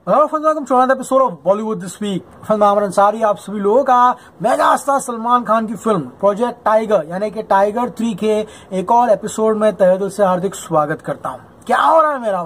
Welcome to another episode of Bollywood this week. Film Aamar Ansari आप सभी लोगों का मेगा स्टार सलमान खान की फिल्म प्रोजेक्ट टाइगर यानी कि टाइगर 3 के एक और एपिसोड में तहे दिल से हार्दिक स्वागत करता हूं। क्या हो रहा है मेरा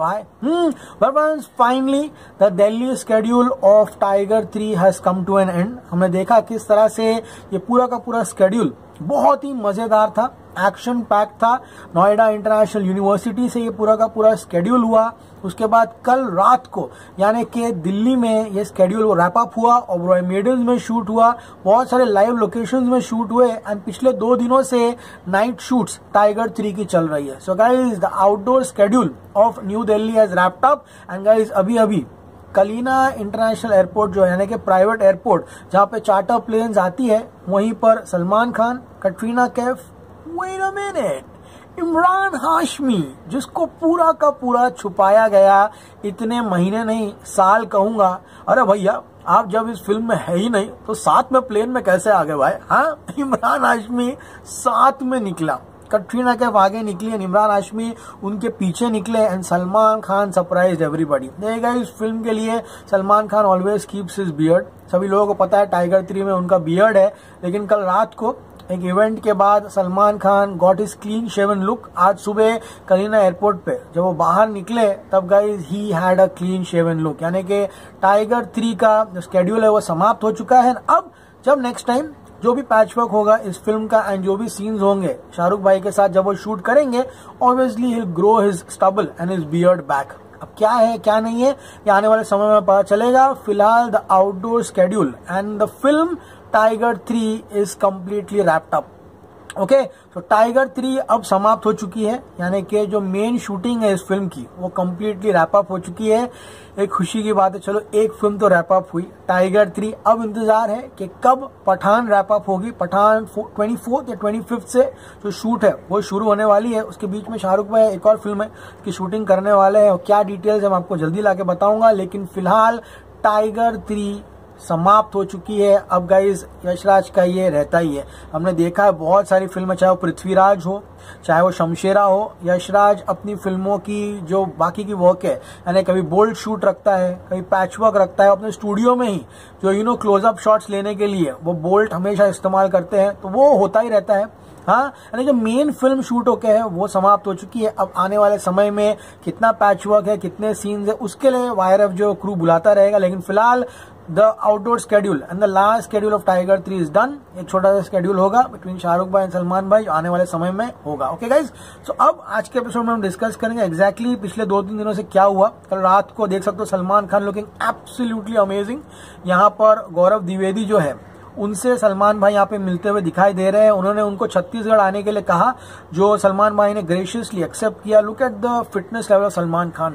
भाई? Finally the Delhi schedule of Tiger 3 has come to an end. हमने देखा किस तरह से ये पूरा का पूरा स्केड्यूल बहुत ही मजेदार था, एक्शन पैक था। नोएडा इंटरनेशनल यूनिवर्सिटी से ये पूरा का पूरा स्केड्यूल हुआ। उसके बाद कल रात को यानी कि दिल्ली में ये स्केड्यूल रैप अप हुआ और रॉय मेडल्स में शूट हुआ, बहुत सारे लाइव लोकेशंस में शूट हुए एंड पिछले 2 दिनों से नाइट शूट्स टाइगर 3 की चल रही है। So guys the outdoor schedule of New Delhi has wrapped up and guys अभी कलीना इंटरनेशनल एयरपोर्ट जो है यानी कि प्राइवेट एयरपोर्ट जहां पे चार्टर प्लेन्स आती है, वहीं पर Salman Khan, Katrina Kaif, wait a minute, Imran Hashmi, जिसको पूरा का पूरा छुपाया गया इतने महीने नहीं साल कहूंगा। अरे भैया आप जब इस फिल्म में है ही नहीं तो साथ में प्लेन में कैसे आ गए भाई? हाँ, इमरान हाशमी साथ में निकला, कटरीना कैफ आगे निकली एंड इमरान हाशमी उनके पीछे निकले and Salman Khan surprised everybody. देखिएगा इस फिल्म के लिए Salman Khan always keeps his beard. सभी लोगों को पता है टाइगर 3 में उनका बियर्ड है, लेकिन कल रात को एक इवेंट के बाद Salman Khan got his clean shaven look. आज सुबह कलीना एयरपोर्ट पे जब वो बाहर निकले तब guys he had a clean shaven look, यानी कि टाइगर 3 का जो स्केड्यूल है वो समाप्त हो चुका है। अब जब नेक्स्ट टाइम जो भी पैचवर्क होगा इस फिल्म का एंड जो भी सीन्स होंगे शाहरुख भाई के साथ जब वो शूट करेंगे, obviously he will grow his stubble and his beard back. अब क्या है क्या नहीं है ये आने वाले समय में पता चलेगा। फिलहाल the outdoor schedule and the film Tiger 3 is completely wrapped up. Okay, तो टाइगर 3 अब समाप्त हो चुकी है, यानी कि जो मेन शूटिंग है इस फिल्म की वो कम्प्लीटली रैप अप हो चुकी है। एक खुशी की बात है, चलो एक फिल्म तो रैप अप हुई टाइगर 3। अब इंतजार है कि कब पठान रैप अप होगी। पठान 24 या 25 से जो शूट है वो शुरू होने वाली है। उसके बीच में शाहरुख भाई एक और फिल्म है की शूटिंग करने वाले हैं, और क्या डिटेल्स मैं आपको जल्दी लाके बताऊंगा। लेकिन फिलहाल टाइगर 3 समाप्त हो चुकी है। अब गाइज यशराज का ये रहता ही है, हमने देखा है बहुत सारी फिल्में, चाहे वो पृथ्वीराज हो चाहे वो शमशेरा हो, यशराज अपनी फिल्मों की जो बाकी की वर्क है यानी कभी बोल्ड शूट रखता है, कभी पैचवर्क रखता है अपने स्टूडियो में ही, जो क्लोजअप शॉट्स लेने के लिए वो बोल्ट हमेशा इस्तेमाल करते हैं, तो वो होता ही रहता है। हाँ, यानी जो मेन फिल्म शूट होके है वो समाप्त हो चुकी है। अब आने वाले समय में कितना पैचवर्क है, कितने सीन्स है, उसके लिए वायरएफ जो क्रू बुलाता रहेगा। लेकिन फिलहाल the outdoor schedule and the last schedule of Tiger 3 is done. एक छोटा सा स्केड्यूल होगा बिटवीन शाहरुख भाई एंड सलमान भाई जो आने वाले समय में होगा। ओके गाइज, सो अब आज के एपिसोड में हम डिस्कस करेंगे एग्जैक्टली पिछले 2-3 दिनों से क्या हुआ। कल रात को देख सकते हो Salman Khan looking absolutely amazing. यहाँ पर गौरव द्विवेदी जो है उनसे सलमान भाई यहाँ पे मिलते हुए दिखाई दे रहे हैं। उन्होंने उनको छत्तीसगढ़ आने के लिए कहा, जो सलमान भाई ने ग्रेशियसली एक्सेप्ट किया। Look at the fitness level of Salman Khan.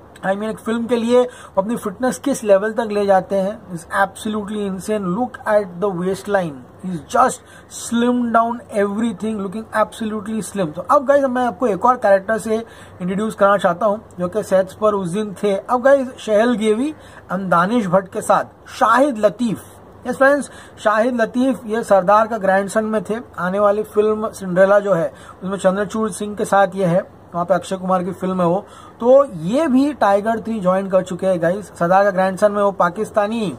एक फिल्म के लिए अपनी फिटनेस किस लेवल तक ले जाते हैं, is absolutely insane. Look at the waist line, is just slim down everything, looking absolutely slim. तो अब गाइज मैं आपको एक और कैरेक्टर से इंट्रोड्यूस करना चाहता हूं जो कि सेट्स पर उस दिन थे। अब गाइज शहल गेवी एंड दानिश भट्ट के साथ शाहिद लतीफ, यस फ्रेंड्स, शाहिद लतीफ ये सरदार का ग्रैंडसन में थे। आने वाली फिल्म सिंड्रेला जो है उसमें चंद्रचूड़ सिंह के साथ ये है, वहां पे अक्षय कुमार की फिल्म है वो। तो ये भी टाइगर 3 ज्वाइन कर चुके हैं गाइस। सरदार का ग्रैंडसन में वो पाकिस्तानी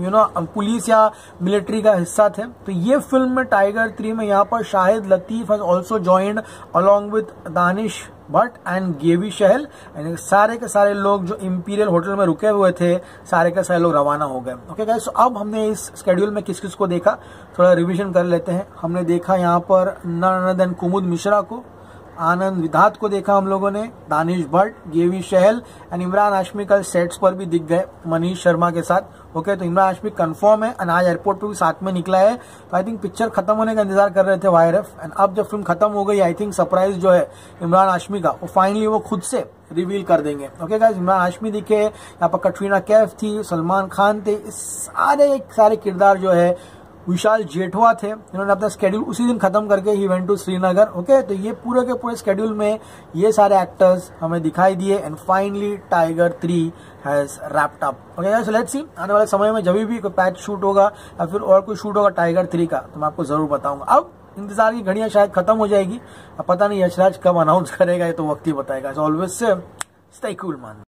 पुलिस या मिलिट्री का हिस्सा थे। तो ये फिल्म में टाइगर 3 में यहाँ पर Shahid Latif has also joined along with Danish Bhatt and Gavie Chahal. And सारे के सारे लोग जो इंपीरियल होटल में रुके हुए थे सारे के सारे लोग रवाना हो गए। ओके गाइस, अब हमने इस स्केड्यूल में किस किस को देखा थोड़ा रिविजन कर लेते हैं। हमने देखा यहाँ पर none other than Kumud Mishra को, आनंद विधात को देखा हम लोगों ने, दानिश भट्ट, गेवी शहल एंड इमरान हाशमी कल सेट्स पर भी दिख गए मनीष शर्मा के साथ। ओके, तो इमरान हाशमी कंफर्म है एंड आज एयरपोर्ट पे भी साथ में निकला है। तो आई थिंक पिक्चर खत्म होने का इंतजार कर रहे थे वायरएफ, एंड अब जब फिल्म खत्म हो गई आई थिंक सरप्राइज जो है इमरान हाशमी का वो फाइनली वो खुद से रिवील कर देंगे। ओके गाइस, इमरान हाशमी दिखे, यहाँ पर कटरीना कैफ थी, सलमान खान थे, सारे किरदार जो है विशाल जेठवा थे। इन्होंने अपना स्केड्यूल उसी दिन खत्म करके ही वेंट टू श्रीनगर। ओके, तो ये पूरे के पूरे स्केड्यूल में ये सारे एक्टर्स हमें दिखाई दिए and finally Tiger 3 has wrapped up. Okay, so let's see आने वाले समय में जब भी कोई पैच शूट होगा या फिर और कोई शूट होगा टाइगर 3 का तो मैं आपको जरूर बताऊंगा। अब इंतजार की घड़ियां शायद खत्म हो जाएगी, अब पता नहीं यशराज कब अनाउंस करेगा, ये तो वक्त ही बताएगा। Always say stay cool man.